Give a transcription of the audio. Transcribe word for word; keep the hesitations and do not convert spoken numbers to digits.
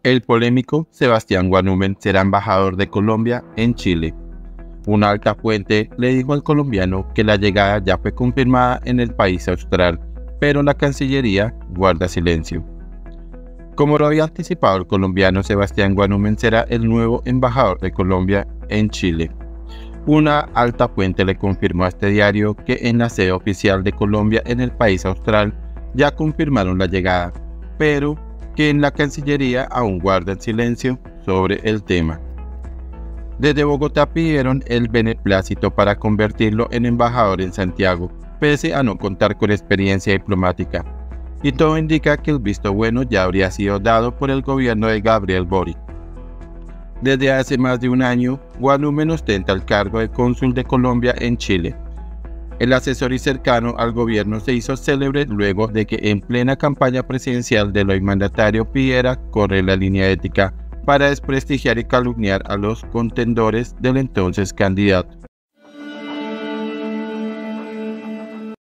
El polémico Sebastián Guanumen será embajador de Colombia en Chile. Una alta fuente le dijo al colombiano que la llegada ya fue confirmada en el país austral, pero la Cancillería guarda silencio. Como lo había anticipado el colombiano, Sebastián Guanumen será el nuevo embajador de Colombia en Chile. Una alta fuente le confirmó a este diario que en la sede oficial de Colombia en el país austral ya confirmaron la llegada, pero que en la Cancillería aún guardan silencio sobre el tema. Desde Bogotá pidieron el beneplácito para convertirlo en embajador en Santiago, pese a no contar con experiencia diplomática, y todo indica que el visto bueno ya habría sido dado por el gobierno de Gabriel Boric. Desde hace más de un año, Guanumen ostenta el cargo de cónsul de Colombia en Chile. El asesor y cercano al gobierno se hizo célebre luego de que en plena campaña presidencial del hoy mandatario pidiera correr la línea ética para desprestigiar y calumniar a los contendores del entonces candidato.